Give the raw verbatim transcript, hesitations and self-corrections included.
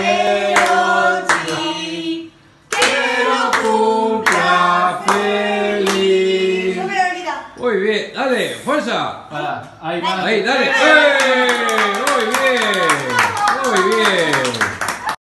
oggi, que lo cumpla feliz. Muy bien, dale, fuerza. Para, ahí va. Ahí, dale. ¡Eh! Muy bien, muy bien.